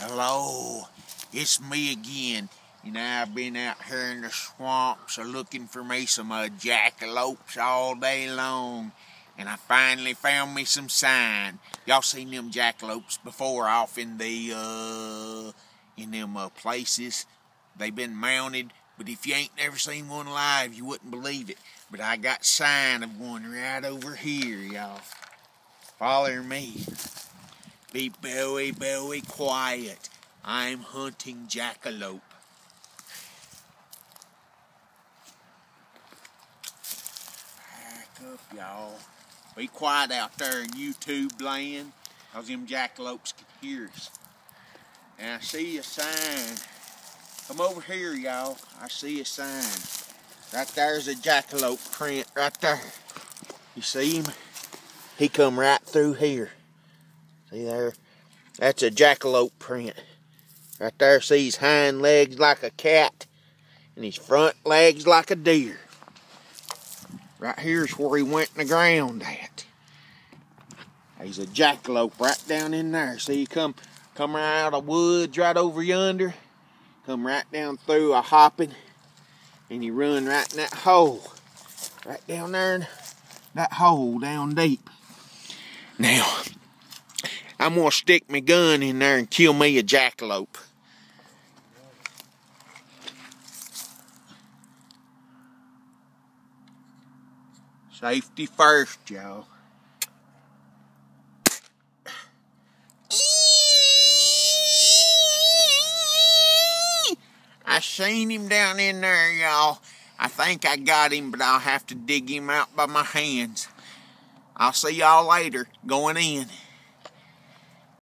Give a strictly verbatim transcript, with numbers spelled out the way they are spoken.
Hello, it's me again. You know, I've been out here in the swamps looking for me some uh, jackalopes all day long. And I finally found me some sign. Y'all seen them jackalopes before off in the, uh, in them uh, places. They've been mounted, but if you ain't never seen one live, you wouldn't believe it. But I got sign of one right over here, y'all. Follow me. Be very, very quiet. I'm hunting jackalope. Back up, y'all. Be quiet out there in YouTube land, cause them jackalopes can hear us. And I see a sign. Come over here, y'all. I see a sign. Right there's a jackalope print right there. You see him? He come right through here. See there? That's a jackalope print. Right there, see his hind legs like a cat and his front legs like a deer. Right here's where he went in the ground at. He's a jackalope right down in there. See, he come, come right out of the woods right over yonder. Come right down through a hopping. And he run right in that hole. Right down there in that hole down deep. Now, I'm going to stick my gun in there and kill me a jackalope. Safety first, y'all. I seen him down in there, y'all. I think I got him, but I'll have to dig him out by my hands. I'll see y'all later. Going in.